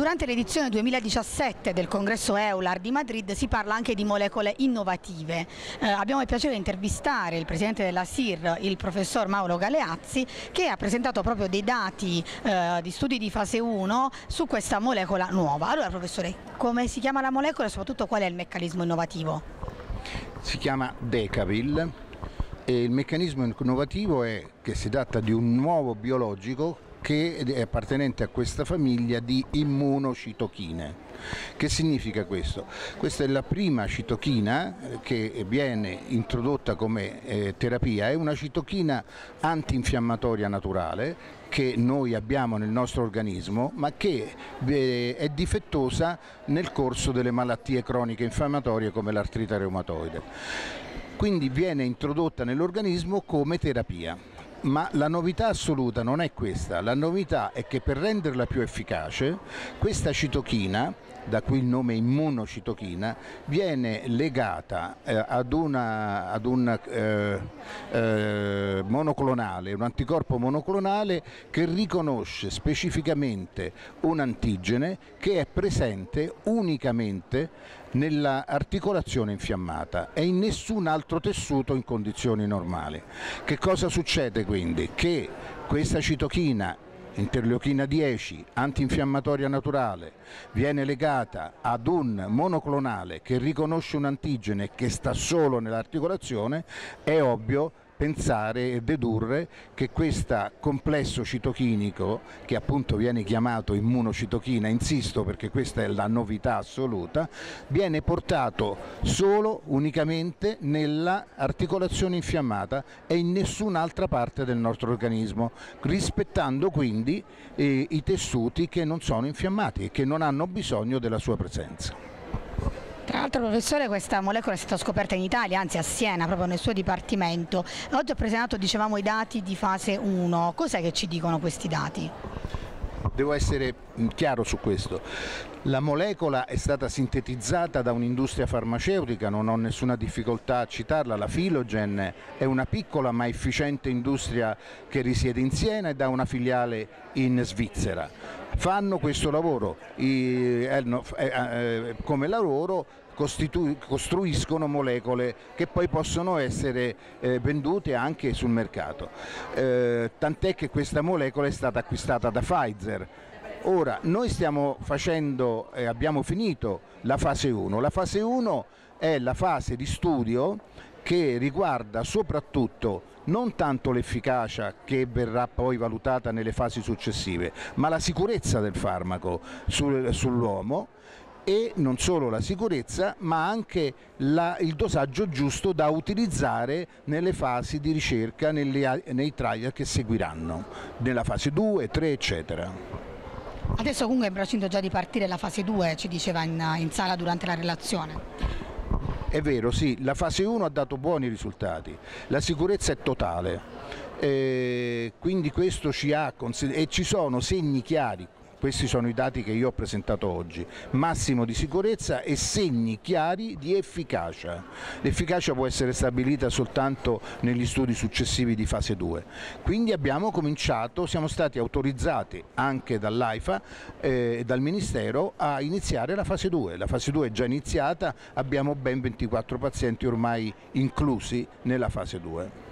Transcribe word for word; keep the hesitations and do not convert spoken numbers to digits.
Durante l'edizione duemiladiciassette del congresso EULAR di Madrid si parla anche di molecole innovative. Eh, abbiamo il piacere di intervistare il presidente della S I R, il professor Mauro Galeazzi, che ha presentato proprio dei dati eh, di studi di fase uno su questa molecola nuova. Allora professore, come si chiama la molecola e soprattutto qual è il meccanismo innovativo? Si chiama Decavil e il meccanismo innovativo è che si tratta di un nuovo biologico che è appartenente a questa famiglia di immunocitochine. Che significa questo? Questa è la prima citochina che viene introdotta come eh, terapia, è una citochina antinfiammatoria naturale che noi abbiamo nel nostro organismo, ma che eh, è difettosa nel corso delle malattie croniche infiammatorie come l'artrite reumatoide. Quindi viene introdotta nell'organismo come terapia. Ma la novità assoluta non è questa, la novità è che per renderla più efficace questa citochina, da cui il nome immunocitochina, viene legata eh, ad, una, ad un eh, eh, monoclonale, un anticorpo monoclonale che riconosce specificamente un antigene che è presente unicamente nell'articolazione infiammata e in nessun altro tessuto in condizioni normali. Che cosa succede quindi? Che questa citochina, interleuchina dieci, antinfiammatoria naturale, viene legata ad un monoclonale che riconosce un antigene che sta solo nell'articolazione, è ovvio pensare e dedurre che questo complesso citochinico, che appunto viene chiamato immunocitochina, insisto perché questa è la novità assoluta, viene portato solo, unicamente nella articolazione infiammata e in nessun'altra parte del nostro organismo, rispettando quindi eh, i tessuti che non sono infiammati e che non hanno bisogno della sua presenza. Tra l'altro professore, questa molecola è stata scoperta in Italia, anzi a Siena, proprio nel suo dipartimento. Oggi ho presentato, dicevamo, i dati di fase uno. Cos'è che ci dicono questi dati? Devo essere chiaro su questo. La molecola è stata sintetizzata da un'industria farmaceutica, non ho nessuna difficoltà a citarla, la Philogen è una piccola ma efficiente industria che risiede in Siena e da una filiale in Svizzera. Fanno questo lavoro, i, eh, no, eh, eh, come lavoro costruiscono molecole che poi possono essere eh, vendute anche sul mercato, eh, tant'è che questa molecola è stata acquistata da Pfizer. Ora, noi stiamo facendo, eh, abbiamo finito la fase uno, la fase uno è la fase di studio che riguarda soprattutto non tanto l'efficacia che verrà poi valutata nelle fasi successive, ma la sicurezza del farmaco sul, sull'uomo, e non solo la sicurezza ma anche la, il dosaggio giusto da utilizzare nelle fasi di ricerca, nelle, nei trial che seguiranno, nella fase due, tre eccetera. Adesso comunque è in procinto già di partire la fase due, ci diceva in, in sala durante la relazione. È vero, sì, la fase uno ha dato buoni risultati, la sicurezza è totale, eh, quindi questo ci ha e ci sono segni chiari. Questi sono i dati che io ho presentato oggi, massimo di sicurezza e segni chiari di efficacia. L'efficacia può essere stabilita soltanto negli studi successivi di fase due. Quindi abbiamo cominciato, siamo stati autorizzati anche dall'AIFA e eh, dal Ministero a iniziare la fase due. La fase due è già iniziata, abbiamo ben ventiquattro pazienti ormai inclusi nella fase due.